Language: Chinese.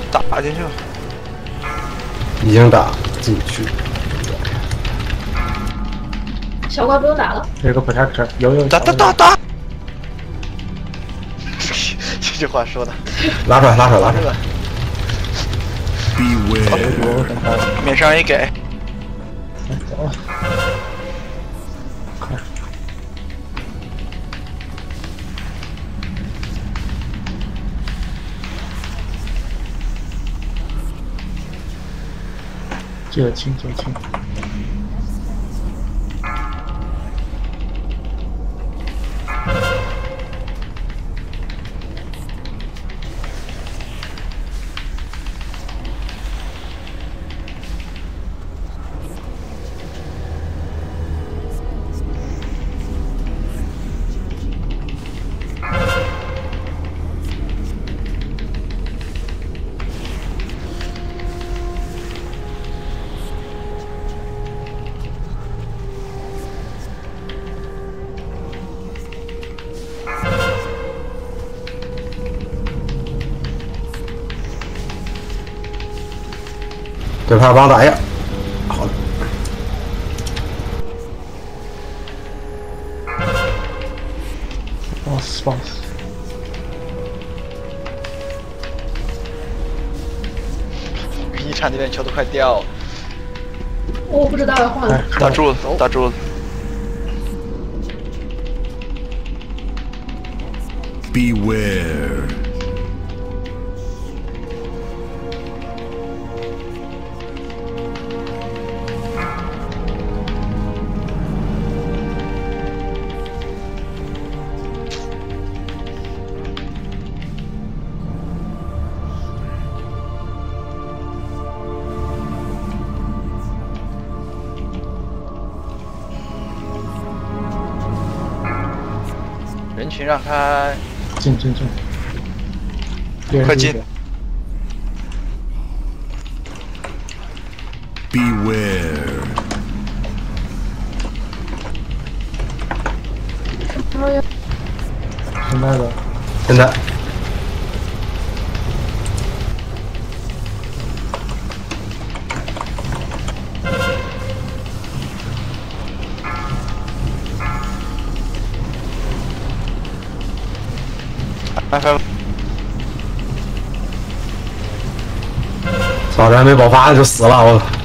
打进去了， 已经打进去。 小怪不用打了。 有个 protector，有打！这句话说的， 拉出来！ 免伤也给。 走了，快！记得清。 对派帮打一下，好的。 boss， 一场那边球都快掉了。 我不知道要换了。 打柱子，打柱子。 Beware. 人群让开， 进， 快进！ Beware. 现在操，这还没爆发就死了，我操！